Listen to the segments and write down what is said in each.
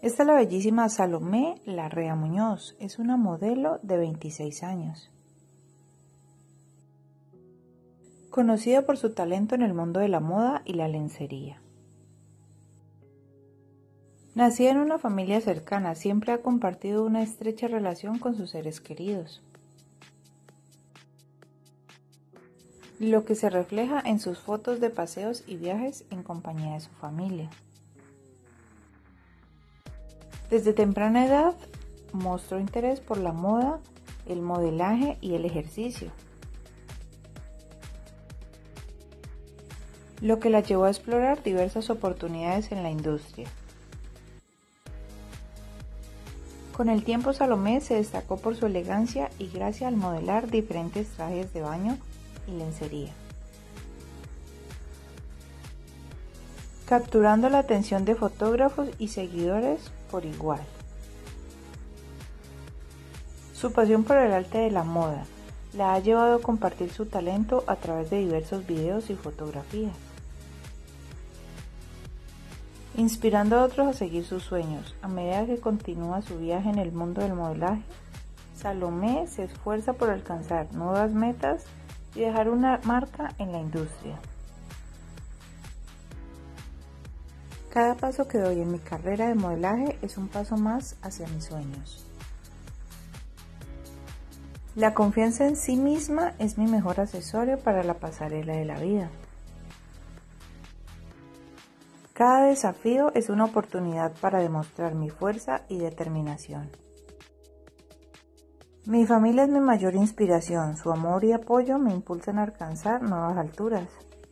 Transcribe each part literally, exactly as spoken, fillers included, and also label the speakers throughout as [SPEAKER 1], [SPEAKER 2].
[SPEAKER 1] Esta es la bellísima Salomé Larrea Muñoz, es una modelo de veintiséis años. Conocida por su talento en el mundo de la moda y la lencería. Nacida en una familia cercana, siempre ha compartido una estrecha relación con sus seres queridos, lo que se refleja en sus fotos de paseos y viajes en compañía de su familia. Desde temprana edad mostró interés por la moda, el modelaje y el ejercicio, lo que la llevó a explorar diversas oportunidades en la industria. Con el tiempo, Salomé se destacó por su elegancia y gracia al modelar diferentes trajes de baño y lencería, capturando la atención de fotógrafos y seguidores por igual. Su pasión por el arte de la moda la ha llevado a compartir su talento a través de diversos videos y fotografías, inspirando a otros a seguir sus sueños. A medida que continúa su viaje en el mundo del modelaje, Salomé se esfuerza por alcanzar nuevas metas y dejar una marca en la industria. Cada paso que doy en mi carrera de modelaje es un paso más hacia mis sueños. La confianza en sí misma es mi mejor accesorio para la pasarela de la vida. Cada desafío es una oportunidad para demostrar mi fuerza y determinación. Mi familia es mi mayor inspiración, su amor y apoyo me impulsan a alcanzar nuevas alturas.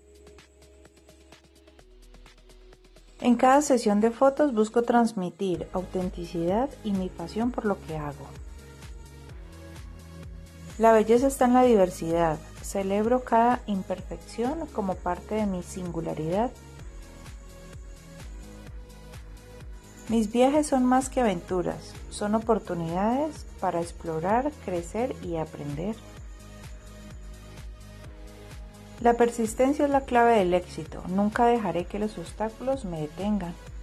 [SPEAKER 1] En cada sesión de fotos busco transmitir autenticidad y mi pasión por lo que hago. La belleza está en la diversidad, celebro cada imperfección como parte de mi singularidad. Mis viajes son más que aventuras, son oportunidades para explorar, crecer y aprender. La persistencia es la clave del éxito, nunca dejaré que los obstáculos me detengan.